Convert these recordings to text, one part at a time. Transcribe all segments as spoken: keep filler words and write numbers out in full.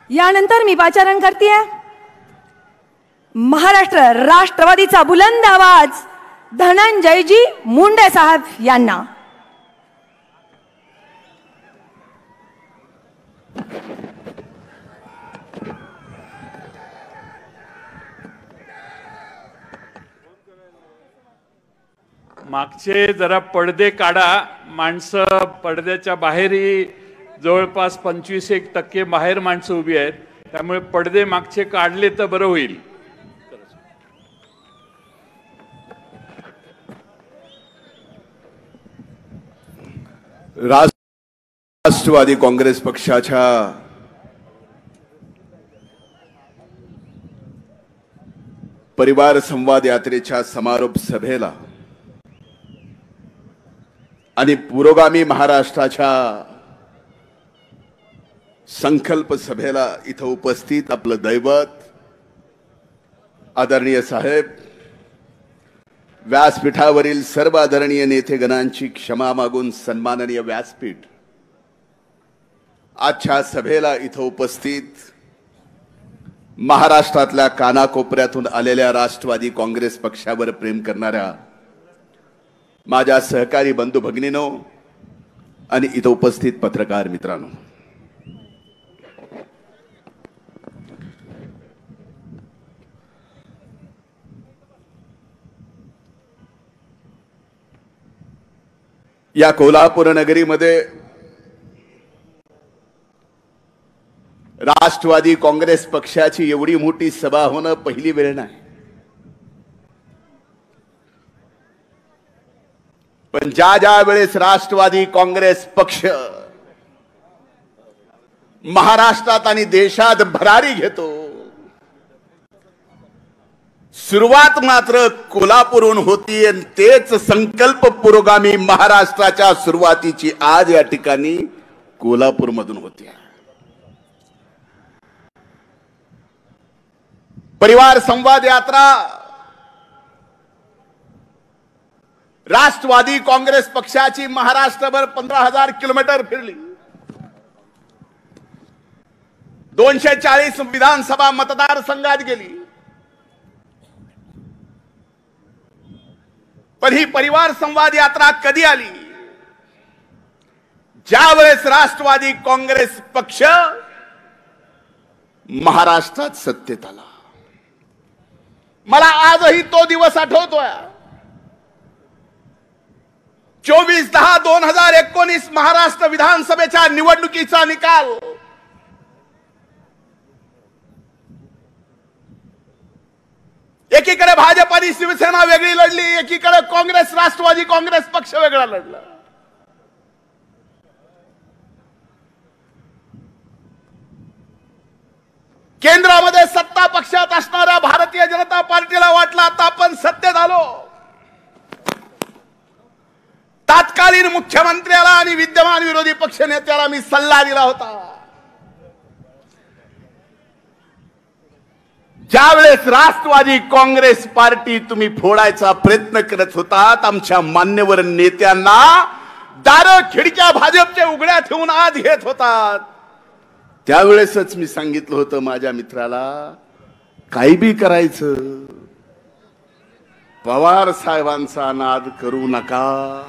यानंतर मी पाचारण करते महाराष्ट्र राष्ट्रवादीचा बुलंद आवाज धनंजयजी मुंडे साहेब यांना। मागचे जरा पडदे काढा, माणसं पडद्याच्या बाहेरही जवळपास पंचवीस एक टक्के बाहेर माणसं उभी आहेत, त्यामुळे पडदे मागचे काढले तर बरं होईल। राष्ट्रवादी काँग्रेस पक्षाच्या परिवार संवाद यात्रेच्या समारोप सभेला आणि पुरोगामी महाराष्ट्राच्या संकल्प सभेला इथं उपस्थित आपलं दैवत आदरणीय साहेब, व्यासपीठावरील सर्व आदरणीय नेतेगणांची क्षमा मागून सन्माननीय व्यासपीठ, आजच्या सभेला इथं उपस्थित महाराष्ट्रातल्या कानाकोपऱ्यातून आलेल्या राष्ट्रवादी काँग्रेस पक्षावर प्रेम करणाऱ्या माझ्या सहकारी बंधू भगिनींनो आणि इथं उपस्थित पत्रकार मित्रांनो, या कोल्हापूर नगरीमध्ये राष्ट्रवादी काँग्रेस पक्षाची एवढी मोठी सभा होणं पहिली वेळ नाही, पण ज्या ज्या वेळेस राष्ट्रवादी काँग्रेस पक्ष महाराष्ट्रात आणि देशात भरारी घेतो, सुरुवात मात्र कोल्हापूरहून होती आणि तेच संकल्प पुरोगामी महाराष्ट्राच्या सुरुवातीची आज या ठिकाणी कोल्हापूर मधून होती। परिवार संवाद यात्रा राष्ट्रवादी काँग्रेस पक्षाची महाराष्ट्रभर पंधरा हजार किलोमीटर फिरली, दोनशे चाळीस विधानसभा मतदारसंघात गेली, पण ही परिवार संवाद यात्रा कधी आली? ज्यावेळेस राष्ट्रवादी काँग्रेस पक्ष महाराष्ट्रात सत्तेत आला। मला आजही तो दिवस आठवतोय। चोवीस दहा दोन हजार एकोणीस महाराष्ट्र विधानसभेच्या निवडणुकीचा निकाल एकीकडे भाजप आणि शिवसेना वेगळी लढली, एकीकडे काँग्रेस राष्ट्रवादी काँग्रेस पक्ष वेगळा लढला। केंद्रामध्ये सत्ता पक्षात असणाऱ्या भारतीय जनता पार्टीला वाटलं आता आपण सत्तेत आलो। तात्कालीन मुख्यमंत्र्याला आणि विद्यमान विरोधी पक्ष नेत्याला मी सल्ला दिला होता, ज्यावेळेस राष्ट्रवादी काँग्रेस पार्टी तुम्ही फोडायचा प्रयत्न करत होतात, आमच्या मान्यवर नेत्यांना दार खिडक्या भाजपच्या उघड्या ठेवून आत घेत होतात, त्यावेळेसच मी सांगितलं होतं माझ्या मित्राला, काही बी करायचं, पवार साहेबांचा नाद करू नका।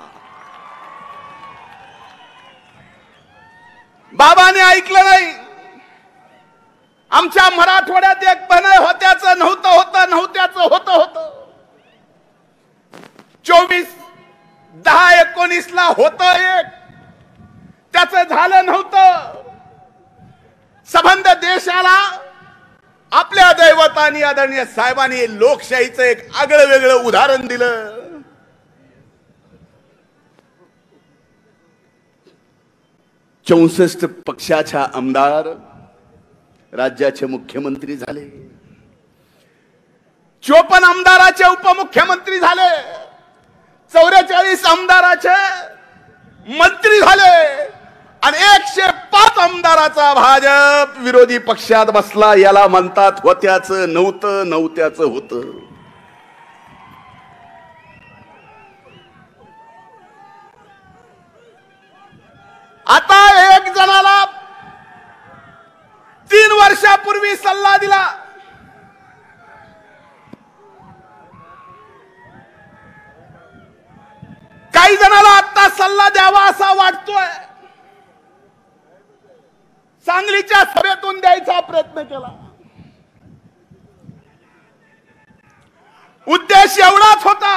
बाबाने ऐकलं नाही। आमच्या मराठवाड्यात एक बनय होत्याचं नव्हतं होतं नव्हत्याचं होतं होतं चोवीस दहा एकोणीस ला होतं एक, त्याचं झालं नव्हतं। संबंध देशाला आपल्या दैवतानी आदरणीय साहेबांनी लोकशाहीचं एक आगळं वेगळं उदाहरण दिलं। चौसष्ट पक्षाच्या आमदार राज्याचे मुख्यमंत्री झाले, चोपन्न आमदाराचे उपमुख्यमंत्री झाले, चौवेचाळीस आमदाराचे मंत्री झाले आणि एकशे पाच आमदाराचा भाजप विरोधी पक्षात बसला। याला म्हणतात होत्याचं नव्हतं नव्हत्याचं होतं। आता एक जणाला तीन वर्ष वर्षापूर्वी सल्ला दिला, काही जणांना आता सल्ला द्यावा असा वाटतोय. सांगलीच्या सभेतून द्यायचा प्रयत्न केला. उद्देश एवढाच होता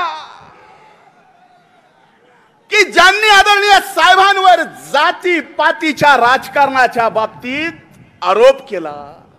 की ज्यांनी आदरणीय साहेबांवर जाती पातीच्या राजकारणाच्या बाबतीत आरोप केला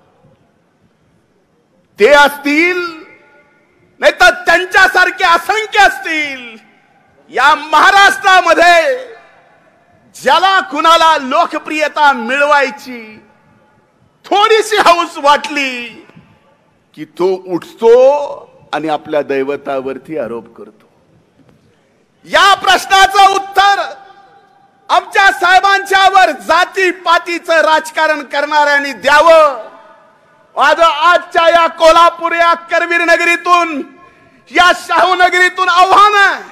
ते असतील, नाही तर त्यांच्यासारखे असंख्य असतील या महाराष्ट्रामध्ये ज्याला कुणाला लोकप्रियता मिळवायची थोडीशी हौस वाटली की तो उठतो आणि आपल्या दैवतावरती आरोप करतो. या प्रश्नाचं उत्तर आमच्या साहेबांच्यावर जाती पातीचं राजकारण करणाऱ्यांनी द्यावं. आज आजच्या या कोल्हापूर या करवीर नगरीतून, या शाहू नगरीतून आव्हान आहे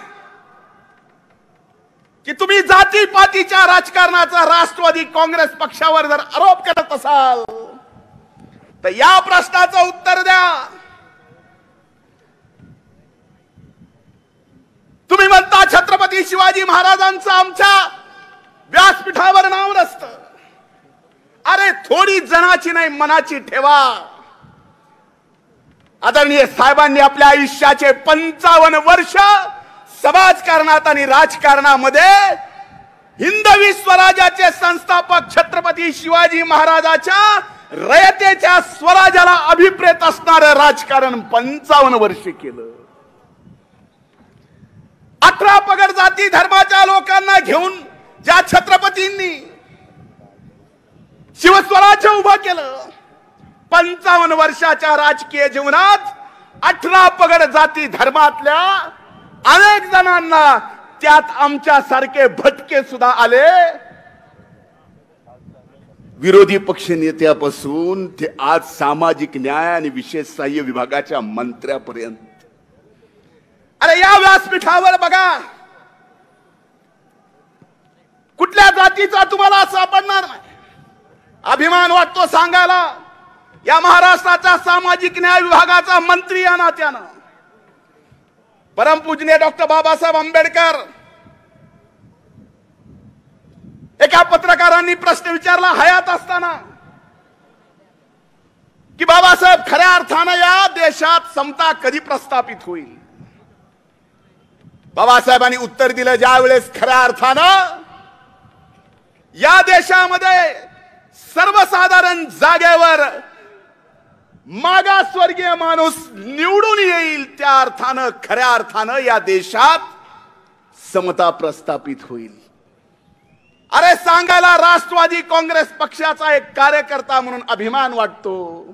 की तुम्ही जाती पातीच्या राजकारणाचा राष्ट्रवादी काँग्रेस पक्षावर जर आरोप करत असाल तर या प्रश्नाचं उत्तर द्या. तुम्ही म्हणता छत्रपती शिवाजी महाराजांचं आमच्या व्यासपीठावर नाव नसतं. अरे थोडी जनाची नाही मनाची ठेवा. आदरणीय साहेबांनी आपल्या आयुष्याचे पंचावन्न वर्ष समाजकारणात आणि राजकारणामध्ये हिंदवी स्वराज्याचे संस्थापक छत्रपती शिवाजी महाराजाच्या रयतेच्या स्वराज्याला अभिप्रेत असणारं राजकारण पंचावन्न वर्ष केलं. अठरा पगड जाती धर्माच्या लोकांना घेऊन ज्या छत्रपतींनी शिवस्वराज्य उभं केलं, पंचावन्न वर्षाच्या राजकीय जीवनात अठरा पगड जाती धर्मातल्या अनेक जणांना, त्यात आमच्या सारखे भटके सुद्धा आले, विरोधी पक्ष नेत्यापासून ते आज सामाजिक न्याय आणि विशेष सहाय्य विभागाच्या मंत्र्यापर्यंत. अरे या व्यासपीठावर बघा, कुठल्या जातीचा तुम्हाला सापडणार नाही. अभिमान वाटतो सांगायला, या महाराष्ट्राच्या सामाजिक न्याय विभागाचा मंत्री या नात्यानं परमपूजनीय डॉक्टर बाबासाहेब आंबेडकर. एका पत्रकारांनी प्रश्न विचारला हयात असताना की बाबासाहेब, खऱ्या अर्थानं या देशात समता कधी प्रस्थापित होईल? बाबासाहेबांनी उत्तर दिलं, ज्या वेळेस खऱ्या अर्थानं या देशामध्ये सर्वसाधारण जागेवर मागासवर्गीय माणूस निवडून येईल, त्या अर्थानं खऱ्या अर्थानं या देशात समता प्रस्थापित होईल. अरे सांगायला राष्ट्रवादी काँग्रेस पक्षाचा एक कार्यकर्ता म्हणून अभिमान वाटतो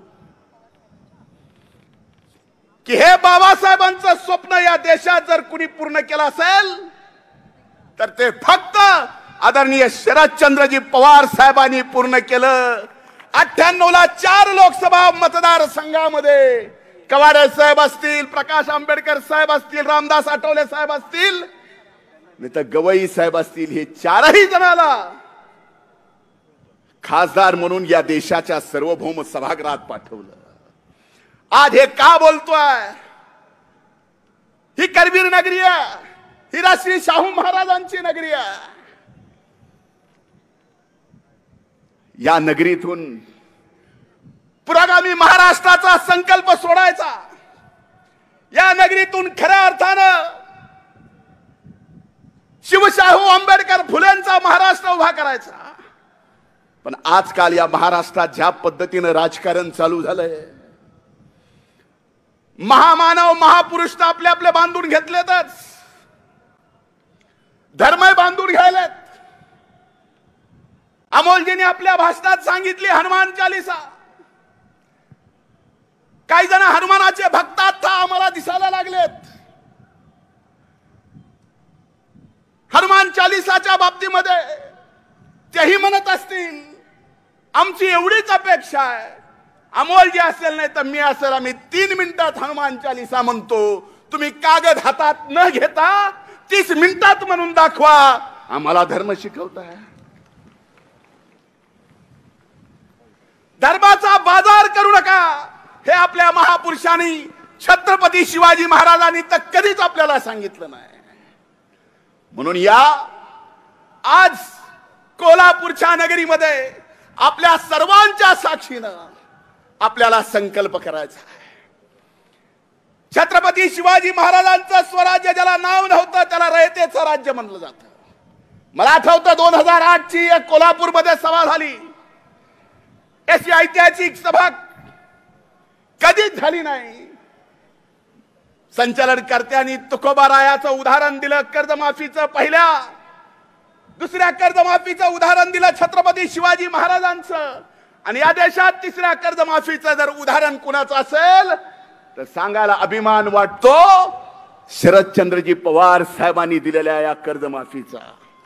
की हे बाबासाहेबांचं स्वप्न या देशात जर कुणी पूर्ण केलं असेल तर ते फक्त आदरणीय शरदचंद्रजी पवार साहेबांनी पूर्ण केलं. अठ्ठ्याण्णव ला चार लोकसभा मतदारसंघामध्ये कवाडे साहेब असतील, प्रकाश आंबेडकर साहेब असतील, रामदास आठवले साहेब असतील, नाही तर गवई साहेब असतील, हे चारही जणाला खासदार म्हणून या देशाच्या सार्वभौम सभागृहात पाठवलं. आज हे का बोलतोय? ही करवीर नगरी आहे, ही राष्ट्रीय शाहू महाराजांची नगरी आहे. या नगरीतून पुरोगामी महाराष्ट्राचा संकल्प सोडायचा, या नगरीतून खऱ्या अर्थानं शिवशाहू आंबेडकर फुलेंचा महाराष्ट्र उभा करायचा. पण आजकाल या महाराष्ट्रात ज्या पद्धतीनं राजकारण चालू झालंय, महामानव महापुरुष तर आपले आपले बांधून घेतलेतच, धर्म बांधून घ्यायलेत. अमोलजींनी आपल्या भाषणात सांगितली हनुमान चालीसा. काही जण हनुमानाचे भक्त आता आम्हाला दिसायला लागलेत. हनुमान चालीसाच्या बाबतीमध्ये तेही म्हणत असतील, आमची एवढीच अपेक्षा आहे, अमोलजी असेल नाही तर मी असेल, आम्ही तीन मिनिटात हनुमान चालीसा म्हणतो, तुम्ही कागद हातात न घेता तीस मिनिटात म्हणून दाखवा, आम्हाला धर्म शिकवताय. धर्माचा बाजार आपल्या महापुरुषांनी छत्रपती शिवाजी महाराजांनी तर कधीच आपल्याला सांगितलं नाही. म्हणून या आज कोल्हापूरच्या नगरीमध्ये आपल्या सर्वांच्या साक्षीनं आपल्याला संकल्प करायचा आहे. छत्रपती शिवाजी महाराजांचं स्वराज्य ज्याला नाव नव्हतं त्याला रयतेचं राज्य म्हणलं जातं. मला आठवतं दोन हजार आठ ची एक कोल्हापूरमध्ये सभा झाली. अशी ऐतिहासिक सभा कधीच झाली नाही. संचालनकर्त्यांनी तुकोबारायाचं उदाहरण दिलं कर्जमाफीचं, पहिल्या दुसऱ्या कर्जमाफीचं उदाहरण दिलं छत्रपती शिवाजी महाराजांचं, आणि या देशात तिसऱ्या कर्जमाफीचं जर उदाहरण कुणाचं असेल तर सांगायला अभिमान वाटतो शरदचंद्रजी पवार साहेबांनी दिलेल्या या कर्जमाफीचा.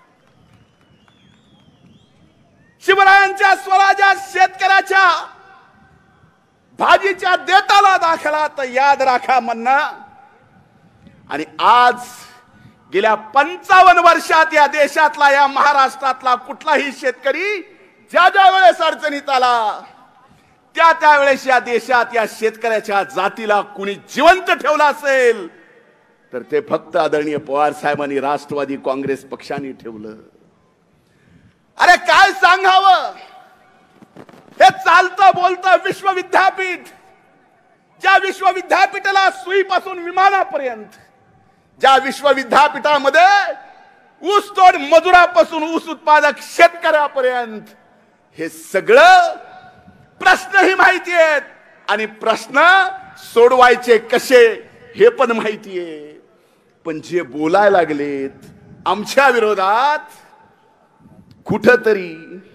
शिवरायांच्या स्वराज्यात शेतकऱ्याच्या भाजीच्या देताला दाखला तर याद राखा म्हणणं. आणि आज गेल्या पंचावन्न वर्षात या देशातला या महाराष्ट्रातला कुठलाही शेतकरी ज्या ज्या वेळेस अडचणीत आला त्या त्यावेळेस या देशात या शेतकऱ्याच्या जातीला कुणी जिवंत ठेवला असेल तर ते फक्त आदरणीय पवार साहेबांनी राष्ट्रवादी काँग्रेस पक्षाने ठेवलं. अरे काय सांगावं, हे चालतं बोलतं विश्वविद्यापीठ, ज्या विश्वविद्यापीठाला सुईपासून विमानापर्यंत, ज्या विश्वविद्यापीठामध्ये ऊसतोड मजुरापासून ऊस उत्पादक शेतकऱ्यापर्यंत हे सगळं प्रश्नही माहिती आहेत आणि प्रश्न सोडवायचे कसे हे पण माहिती आहे. पण जे बोलायला लागलेत आमच्या विरोधात, कुठंतरी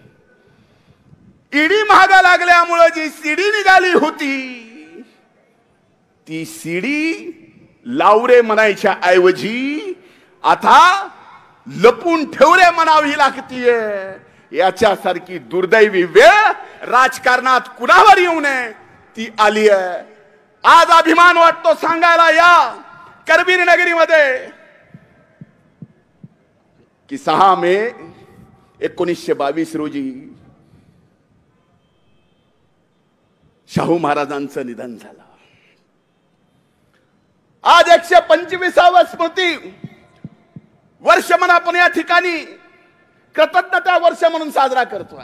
ईडी महागा लागल्यामुळे जी सीडी निघाली होती ती सीडी लावरे म्हणायच्या ऐवजी आता लपून ठेवरे म्हणावी लागतीये. याच्यासारखी दुर्दैवी वेळ राजकारणात कुणावर येऊ नये ती आली आहे. आज अभिमान वाटतो सांगायला या करवीर नगरीमध्ये की सहा मे एकोणीसशे बावीस रोजी शाहू महाराजांचं निधन झालं. आज एकशे पंचवीसावं स्मृती वर्ष म्हणून आपण या ठिकाणी कृतज्ञता वर्ष म्हणून साजरा करतोय.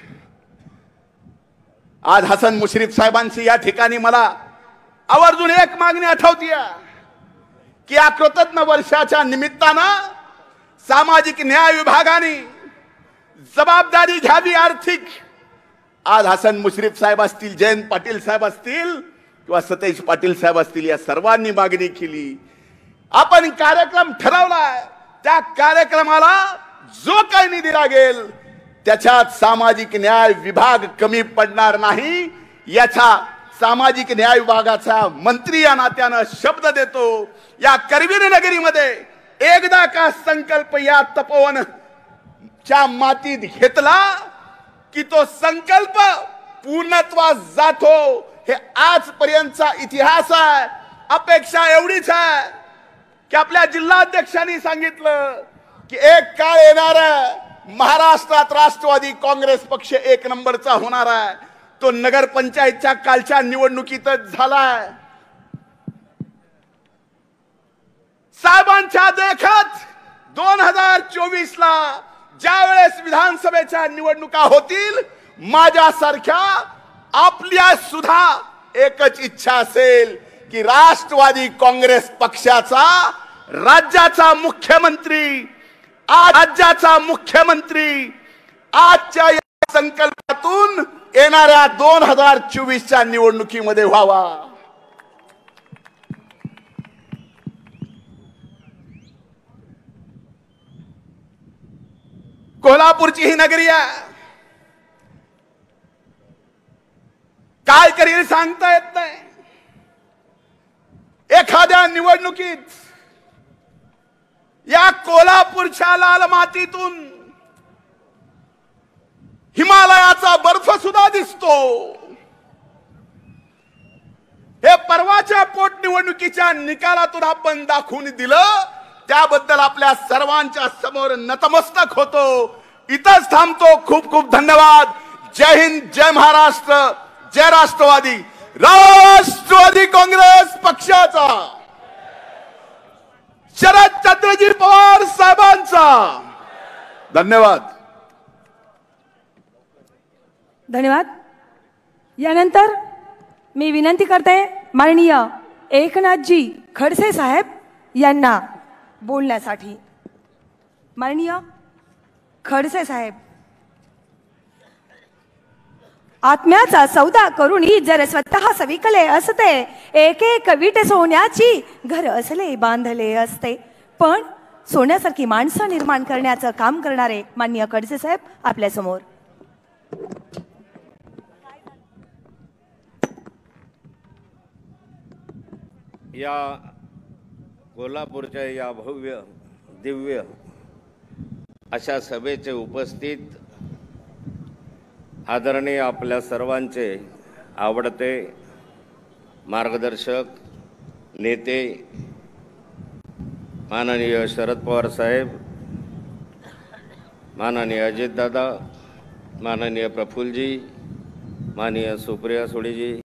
आज हसन मुश्रीफ साहेबांची या ठिकाणी मला आवर्जून एक मागणी आठवतीये की या कृतज्ञ वर्षाच्या निमित्तानं सामाजिक न्याय विभागाने जबाबदारी घ्यावी आर्थिक. आज हसन मुश्रीफ साहेब असतील, जयंत पाटील साहेब असतील किंवा सतेज पाटील साहेब असतील, या सर्वांनी मागणी केली. आपण कार्यक्रम ठरवलाय, त्या कार्यक्रमाला जो काही निधी लागेल त्याच्यात सामाजिक न्याय विभाग कमी पडणार नाही याचा सामाजिक न्याय विभागाचा मंत्री या नात्यानं शब्द देतो. या करवीर नगरीमध्ये एकदा का संकल्प या तपोवन च्या मातीत घेतला की तो संकल्प पूर्णत्वास जातो. हे आजपर्यंतचा इतिहास आहे. अपेक्षा एवढीच आहे की आपल्या जिल्हाध्यक्षांनी सांगितलं की एक काळ येणार आहे महाराष्ट्रात राष्ट्रवादी काँग्रेस पक्ष एक नंबरचा होणार आहे. तो नगर पंचायतच्या कालच्या निवडणुकीतच झालाय. साहेबांच्या देखत दोन हजार चोवीस ला ज्या वेळेस विधानसभेच्या निवडणुका होतील माझ्यासारख्या आपल्या सुद्धा एकच इच्छा असेल की राष्ट्रवादी काँग्रेस पक्षाचा राज्याचा मुख्यमंत्री आज राज्याचा मुख्यमंत्री आजच्या या संकल्पातून येणाऱ्या दोन हजार चोवीसच्या निवडणुकीमध्ये व्हावा. कोल्हापूरची ही नगरी आहे. काय करील सांगता येत नाही. एखाद्या निवडणुकीत या कोल्हापूरच्या लाल मातीतून हिमालयाचा बर्फ सुद्धा दिसतो. हे परवाच्या पोटनिवडणुकीच्या निकालातून आपण दाखवून दिलं. त्याबद्दल आपल्या सर्वांच्या समोर नतमस्तक होतो. इथंच थांबतो. खूप खूप धन्यवाद. जय हिंद, जय महाराष्ट्र, जय राष्ट्रवादी. राष्ट्रवादी काँग्रेस पक्षाचा, शरदचंद्रजी पवार साहेबांचा. धन्यवाद. धन्यवाद. यानंतर मी विनंती करते माननीय एकनाथजी खडसे साहेब यांना बोलण्यासाठी. माननीय खडसे साहेब. आत्म्याचा सौदा करूनी जर स्वतः सविकले असते, एक एक विट सोन्याची घर असले बांधले असते. पण सोन्यासारखी माणसं निर्माण करण्याचं काम करणारे माननीय खडसे साहेब आपल्या समोर. या कोल्हापूरच्या या भव्य दिव्य अशा सभेचे उपस्थित आदरणीय आपल्या सर्वांचे आवडते मार्गदर्शक नेते माननीय शरद पवार साहेब, माननीय अजितदादा, माननीय प्रफुल्लजी, माननीय सुप्रिया सुळेजी,